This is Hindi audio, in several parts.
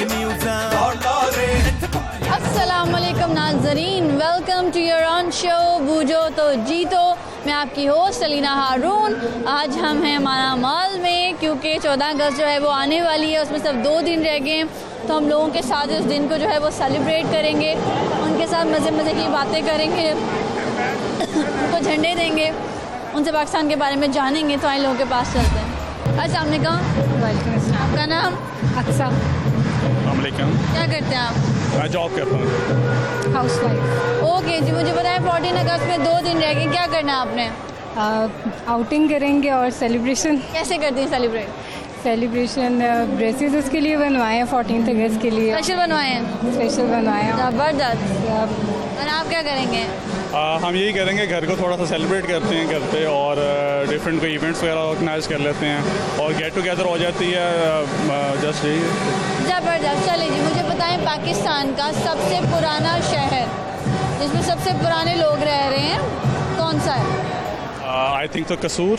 अस्सलामुअलैकुम नाज़रीन, welcome to your on show Boojho To Jeeto. मैं आपकी होस्ट अलीना हारून। आज हम हैं अमाना मॉल में क्योंकि 14 अगस्त जो है वो आने वाली है, उसमें सिर्फ 2 दिन रह गए हैं। तो हम लोगों के साथ उस दिन को जो है वो सेलिब्रेट करेंगे, उनके साथ मज़े मज़े की बातें करेंगे, उनको झंडे देंगे, उनसे पाकिस्तान के बारे में जानेंगे। तो आए लोगों के पास चलते हैं। अस्सलाम वालेकुम। आपका नाम? अच्छा। क्या करते हैं आप? मैं जॉब करता हूँ। House wife. ओके जी, मुझे बताएं 14 अगस्त में 2 दिन रह गए, क्या करना है आपने? आउटिंग करेंगे और सेलिब्रेशन। कैसे करते हैं सेलिब्रेशन ड्रेसेस उसके लिए बनवाए हैं 14 अगस्त के लिए। स्पेशल बनवाए हैं? स्पेशल बनवाए हैं। ज़बरदस्त। और आप क्या करेंगे? हम यही करेंगे, घर को थोड़ा सा सेलिब्रेट करते हैं घर पे और डिफरेंट कोई इवेंट्स वगैरह ऑर्गेनाइज कर लेते हैं और गेट टुगेदर हो जाती है। जस्ट यही। ज़बरदस्त। चलिए जी, मुझे बताएं पाकिस्तान का सबसे पुराना शहर जिसमें सबसे पुराने लोग रह रहे हैं कौन सा है? आई थिंक तो कसूर।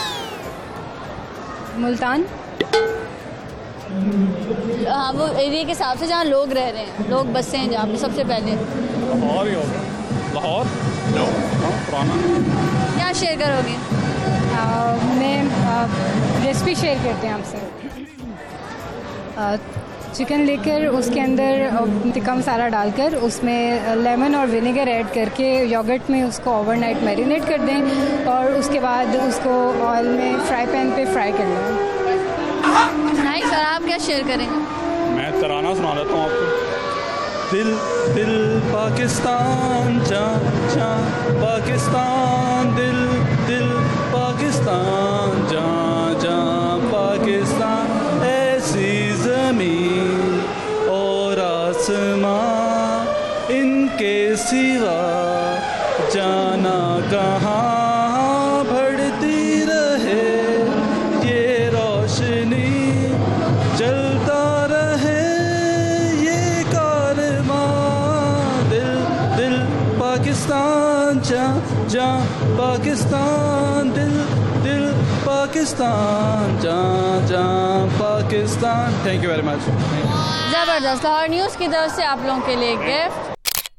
मुल्तान। हाँ, वो एरिया के हिसाब से जहाँ लोग रह रहे हैं, लोग बसे हैं जहाँ पे सबसे पहले। लाहौर ही होगा। लाहौर पुराना। क्या शेयर करोगे? मैं रेसिपी शेयर करते हैं आपसे। चिकन लेकर उसके अंदर टिक्का मसाला डालकर उसमें लेमन और विनेगर ऐड करके योगर्ट में उसको ओवरनाइट मैरिनेट कर दें और उसके बाद उसको ऑयल में फ्राई पैन पे फ्राई कर लें। नाइस। और आप क्या शेयर करेंगे? मैं तराना सुना देता हूँ आपको। दिल दिल पाकिस्तान, जा जा पाकिस्तान, दिल दिल पाकिस्तान, जा जा पाकिस्तान। ऐसी ज़मीन और आसमां, इनके सिवा जाना कहाँ। बढ़ती रहे ये रोशनी, जलता रहे ये कारवां। दिल दिल पाकिस्तान, जा जा पाकिस्तान, दिल दिल पाकिस्तान, जा जा Pakistan. Thank you very much. ज़बरदस्त। लाहौर न्यूज़ की तरफ से आप लोगों के लिए गिफ्ट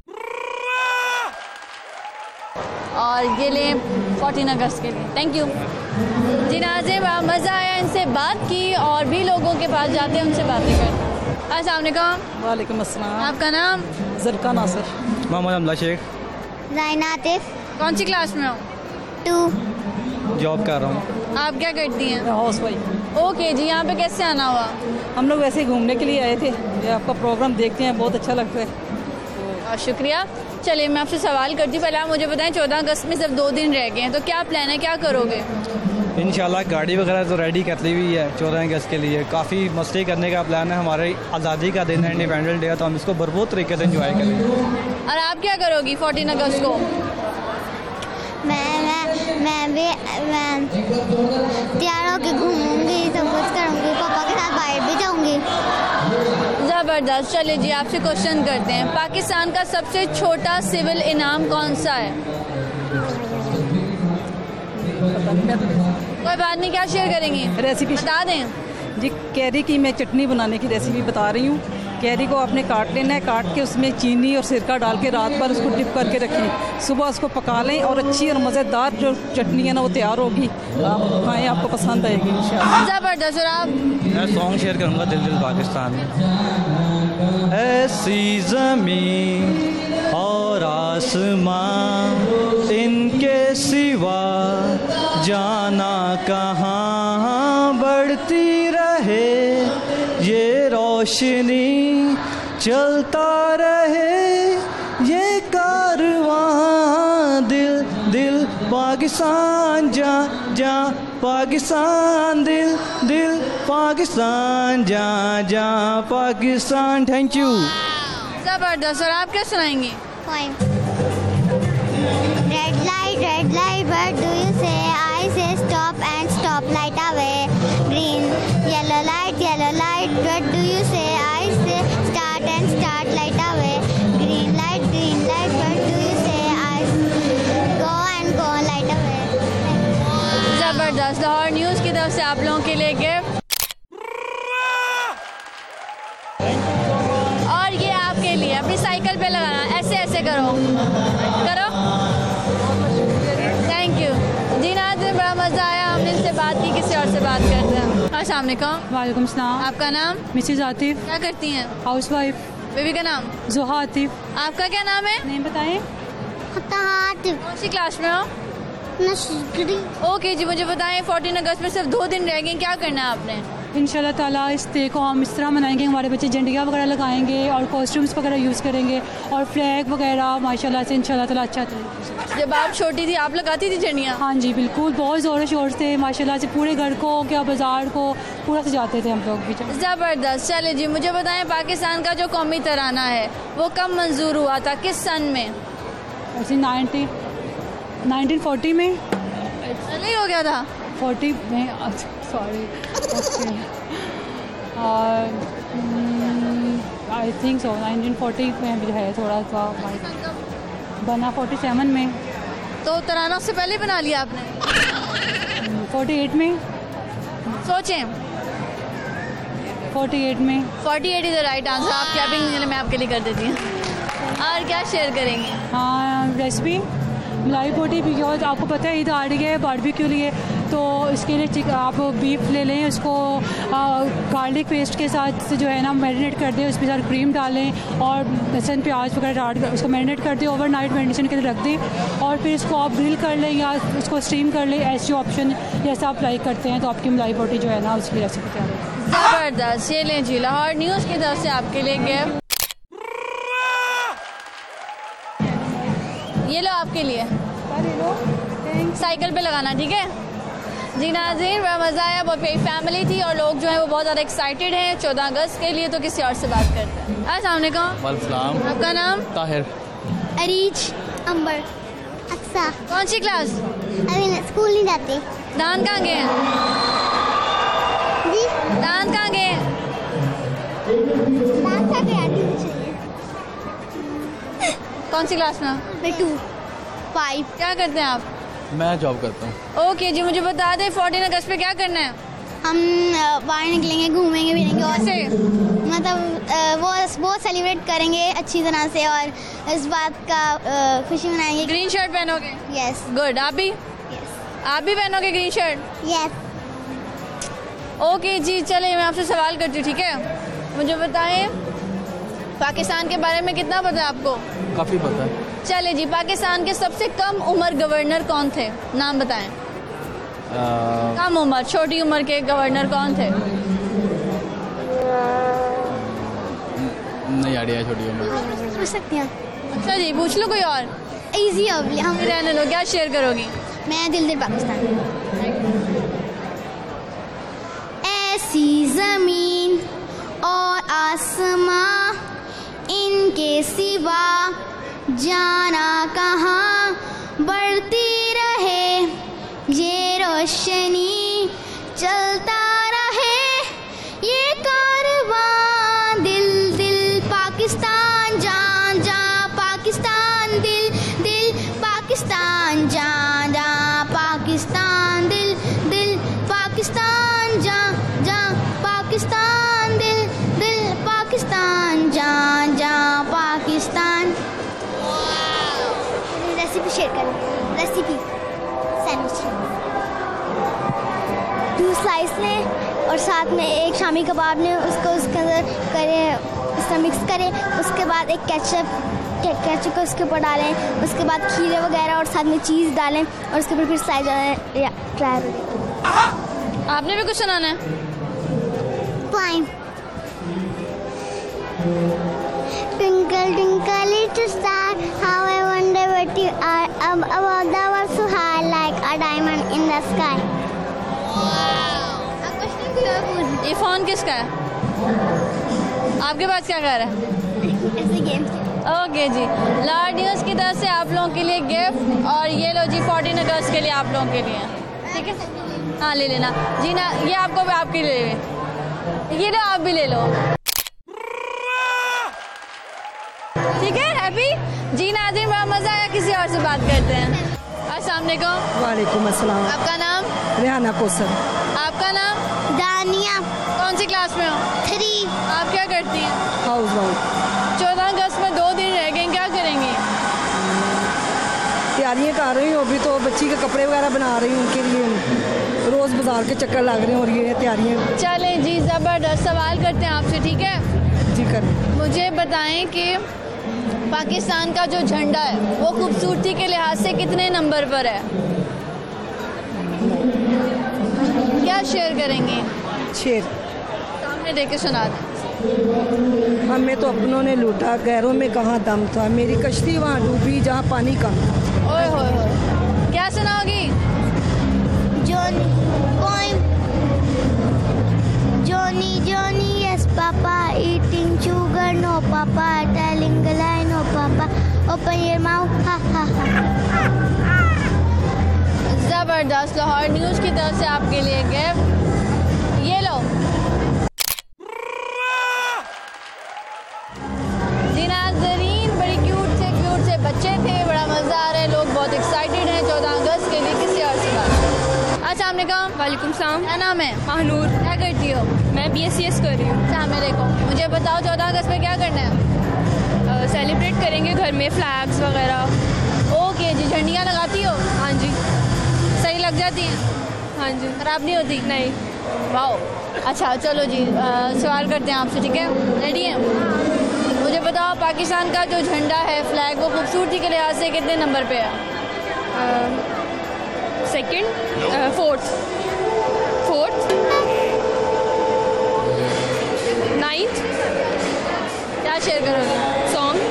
और ये लें 14 अगस्त के लिए। थैंक यू जी। नाज़िम, मज़ा आया, इनसे बात की और भी लोगों के पास जाते हैं, उनसे बातें करते हैं। अस्सलाम वालेकुम। वालेकुम अस्सलाम। आपका नाम? ज़रका नासिर। मोहम्मद अमला शेख। ज़ैनातिफ। कौन सी क्लास में हो? 2। जॉब कर रहा हूँ। आप क्या करती हैं? मैं हाउस वाइफ। ओके जी। यहाँ पे कैसे आना हुआ? हम लोग वैसे ही घूमने के लिए आए थे, ये आपका प्रोग्राम देखते हैं, बहुत अच्छा लगता है। और शुक्रिया। चलिए मैं आपसे सवाल करती हूँ, पहले आप मुझे बताएं 14 अगस्त में सिर्फ 2 दिन रह गए हैं, तो क्या प्लान है, क्या करोगे? इंशाल्लाह गाड़ी वगैरह तो रेडी कर ली हुई है 14 अगस्त के लिए। काफ़ी मस्ती करने का प्लान है। हमारे आज़ादी का दिन है, इंडिपेंडेंस डे है, तो हम इसको भरपूर तरीके से एंजॉय करेंगे। और आप क्या करोगी 14 अगस्त को? मैं भी तैयार होकर घूमूंगी, सब कुछ करूँगी, पापा के साथ बाहर भी जाऊँगी। ज़बरदस्त। चलिए जी, आपसे क्वेश्चन करते हैं, पाकिस्तान का सबसे छोटा सिविल इनाम कौन सा है? कोई बात नहीं, क्या शेयर करेंगी? रेसिपी बता दें जी। कैरी की मैं चटनी बनाने की रेसिपी बता रही हूँ। कैरी को आपने काट लेना है, काट के उसमें चीनी और सिरका डाल के रात भर उसको डिप करके रखें, सुबह उसको पका लें और अच्छी और मज़ेदार जो चटनी है ना वो तैयार होगी। आप खाएँ, आपको पसंद आएगी इंशाल्लाह। ज़बरदस्त। और आप? मैं सॉन्ग शेयर करूँगा, दिल दिल पाकिस्तान। ऐसी ज़मीन और आसमां, इनके सिवा जाना कहाँ। बढ़ती रहे ये रोशनी, चलता रहे ये कारवां। दिल दिल पाकिस्तान, जा जा पाकिस्तान, दिल दिल पाकिस्तान, जा जा पाकिस्तान। Thank you. ज़बरदस्त। और आप क्या सुनाएंगी? Red light, what do you say? I say stop and stop, light away. Green, yellow light, what do you say? I say start and start, light away. Green light, what do you say? I go and go, light away. ज़बरदस्त। लाहौर न्यूज़ की तरफ से आप लोगों के लिए गिफ्ट। अस्सलाम वालेकुम। वालेकुम सलाम। आपका नाम? मिसेज आतिफ। क्या करती हैं? House wife. बेबी का नाम? जुहा आतिफ। आपका क्या नाम है? नेम बताएं। कौन सी क्लास में हो? ओके जी, मुझे बताएं 14 अगस्त में सिर्फ 2 दिन रह गए, क्या करना है आपने? इंशाल्लाह ताला इस डे को हम इस तरह मनाएंगे, हमारे बच्चे झंडियाँ वगैरह लगाएंगे और कॉस्ट्यूम्स वगैरह यूज़ करेंगे और फ्लैग वगैरह माशाल्लाह से इंशाल्लाह ताला अच्छा था। जब आप छोटी थी आप लगाती थी झंडियाँ? हाँ जी बिल्कुल, बहुत ज़ोर शोर से माशाल्लाह से पूरे घर को क्या बाज़ार को पूरा सजाते थे हम लोग भी। ज़बरदस्त। चले जी, मुझे बताएं पाकिस्तान का जो कौमी तराना है वो कब मंजूर हुआ था, किस सन में? ऐसे 1940 में। नहीं हो गया था 40 में, sorry. Okay, I think so 1940 में भी है, थोड़ा सा बना 47 में। तो तराना उससे पहले बना लिया आपने? 48 में। सोचें। 48 में। 48 इज द राइट आंसर। आप क्लैपिंग मैं आपके लिए कर देती हूँ। और क्या शेयर करेंगे? हाँ, रेसिपी मलाई बोटी, बिकॉज आपको पता है ईद आ रही है बारबेक्यू लिए, तो इसके लिए आप बीफ ले लें, उसको गार्लिक पेस्ट के साथ जो है ना मैरिनेट कर दें, उसमें साथ क्रीम डालें और लहसुन प्याज वगैरह डाल कर उसको मैरिनेट कर दें, ओवरनाइट मैरिनेशन के लिए रख दें और फिर इसको आप ग्रिल कर लें या उसको स्टीम कर लें, ऐसे ऑप्शन जैसा आप लाइक करते हैं, तो आपकी मलाई बोटी जो है ना उसकी रेसिपी तैयार है। ज़बरदस्त। ये लें जी, लाहौर न्यूज़ की तरफ से आपके लिए गिफ्ट, ये लो आपके लिए, साइकिल पे लगाना, ठीक है जी। नाज़रीन, बड़ा मज़ा आया, बहुत बड़ी फैमिली थी और लोग जो है वो बहुत ज़्यादा एक्साइटेड हैं 14 अगस्त के लिए। तो किसी और से बात करते हैं। अस्सलाम वालेकुम। आपका नाम? ताहिर। अरीज। अंबर। अक्सा। कौन सी क्लास? अभी स्कूल नहीं जाते। दान कहाँ गए हैं? जी दान कहाँ गए हैं? डांस का क्या चाहिए? कौन सी क्लास में? मैं 2 5। क्या करते हैं आप? मैं जॉब करता हूँ। ओके जी, मुझे बता दें 14 अगस्त पे क्या करना है? हम बाहर निकलेंगे, घूमेंगे फिरेंगे और कैसे? मतलब वो सेलिब्रेट करेंगे अच्छी तरह से और इस बात का खुशी मनाएंगे। ग्रीन शर्ट पहनोगे? यस। गुड। आप भी? यस। आप भी पहनोगे ग्रीन शर्ट? यस। ओके जी, चलिए मैं आपसे सवाल करती हूँ, ठीक है? मुझे बताएं पाकिस्तान के बारे में कितना पता है आपको? काफ़ी पता है। चले जी, पाकिस्तान के सबसे कम उम्र गवर्नर कौन थे, नाम बताएं। कम उम्र, छोटी उम्र के गवर्नर कौन थे? नहीं आइडिया, छोटी उम्र। पूछ सकते हैं? अच्छा जी, पूछ लो कोई और। इजी हम रहने दो, क्या शेयर करोगी? मैं दिल पाकिस्तान। ऐसी जमीन और आसमां, इनके सिवा जाना कहाँ, बढ़ती रहे ये रोशनी, चलता रहे ये कारवां, दिल दिल पाकिस्तान, जान जान पाकिस्तान, दिल दिल पाकिस्तान, जान जान पाकिस्तान, दिल दिल पाकिस्तान, जान जान पाकिस्तान, दिल दिल पाकिस्तान, जान जान पाकिस्तान। रेसिपी शेयर करें। रेसिपी सैंडविच 2 स्लाइस लें और साथ में एक शामी कबाब लें, उसको उसके अंदर करें, उसका मिक्स करें, उसके बाद एक केचप को उसके ऊपर डालें, उसके बाद खीरे वगैरह और साथ में चीज़ डालें और उसके ऊपर फिर स्लाइस डालें। ट्राई करें। आपने भी कुछ सुनाना है? Fine. Twinkle, twinkle, little star, how I wonder what you are, above the world so high, like a diamond in the sky. ये फोन किसका है? आपके पास क्या कर रहा है? ऐसे गेम। ओके जी, लाहौर न्यूज़ की तरफ से आप लोगों के लिए गिफ्ट और ये लो जी 14 अगस्त के लिए आप लोगों के लिए, ठीक है? हाँ ले लेना जी ना, ये आपको भी आपके लिए, ये लो आप भी ले लो, ठीक है? हैप्पी जी। नाज़रीन, बड़ा मज़ा आया, किसी और से बात करते हैं। अस्सलाम वालेकुम। वालेकुम अस्सलाम। आपका नाम? रेहाना कौसर। आपका नाम? दानिया। कौन सी क्लास में हो? 3। आप क्या करती हैं? House wife. 14 अगस्त में 2 दिन रह गए, क्या करेंगी? तैयारियां कर रही हूँ, अभी तो बच्ची के कपड़े वगैरह बना रही हूँ उनके लिए। रोज़ बाजार के चक्कर लग रहे हैं और ये तैयारियाँ चलें जी, ज़बरदस्त। सवाल करते हैं आपसे, ठीक है? जी करें। मुझे बताएं कि पाकिस्तान का जो झंडा है वो खूबसूरती के लिहाज से कितने नंबर पर है? क्या शेयर करेंगे? शेर। सामने देख के सुना दें। हमें तो अपनों ने लूटा, गैरों में कहाँ दम था, मेरी कश्ती वहाँ डूबी जहाँ पानी कम था। ओए होए होए, क्या सुनाओगी? Johnny, yes papa, eating sugar, no papa, telling a lie, no papa, open your mouth, ha ha ha. ज़बरदस्त। लाहौर न्यूज़ की तरफ से आपके लिए गिफ्ट, ये लो। जी नाज़रीन, बड़ी क्यूट से बच्चे थे, बड़ा मज़ा आ रहा है, लोग बहुत एक्साइटेड हैं 14 अगस्त के लिए किसी अर्ज का। अस्सलाम वालेकुम। वालेकुम सलाम। क्या नाम है? महानूर। क्या करती हो? मैं BSc कर रही हूँ। सामने देखो। मुझे बताओ 14 अगस्त में क्या करना है? सेलिब्रेट करेंगे घर में, फ्लैग्स वगैरह। ओके जी। झंडियाँ लगाती हो? हाँ जी। सही लग जाती हैं? हाँ जी। खराब नहीं होती? नहीं। वाओ। अच्छा चलो जी, सवाल करते हैं आपसे, ठीक है? रेडी हैं? मुझे बताओ पाकिस्तान का जो झंडा है, फ्लैग, वो खूबसूरती के लिहाज से कितने नंबर पे है? Second, fourth, ninth. क्या शेयर करोगे? सॉन्ग।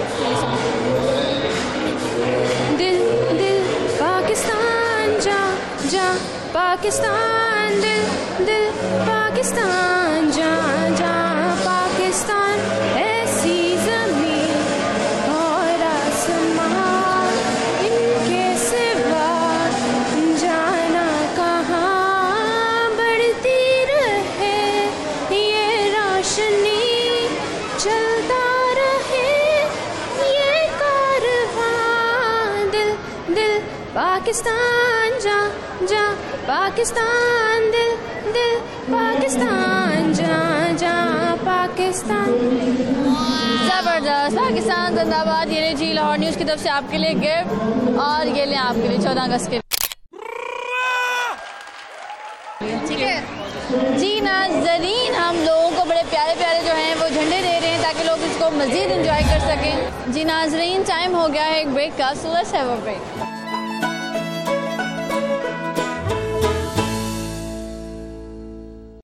दिल दिल पाकिस्तान जा जा, पाकिस्तान दिल दिल पाकिस्तान जा जा, पाकिस्तान ऐसी ज़मीन और आसमान, इनके सिवा जाना कहाँ, बढ़ती रहे ये रोशनी, चलता रहे ये कारवां, दिल दिल पाकिस्तान जा जा, पाकिस्तान दिल दिल पाकिस्तान जा जा, पाकिस्तान। ज़बरदस्त। पाकिस्तान जिंदाबाद। ये जी लाहौर न्यूज़ की तरफ से आपके लिए गिफ्ट, और ये लें आपके लिए 14 अगस्त के, ठीक है जी नाज़रीन। हम लोगों को बड़े प्यारे प्यारे जो हैं वो झंडे दे रहे हैं ताकि लोग इसको मज़ीद इंजॉय कर सकें। जी नाज़रीन, टाइम हो गया है एक ब्रेक का, so let's have a break.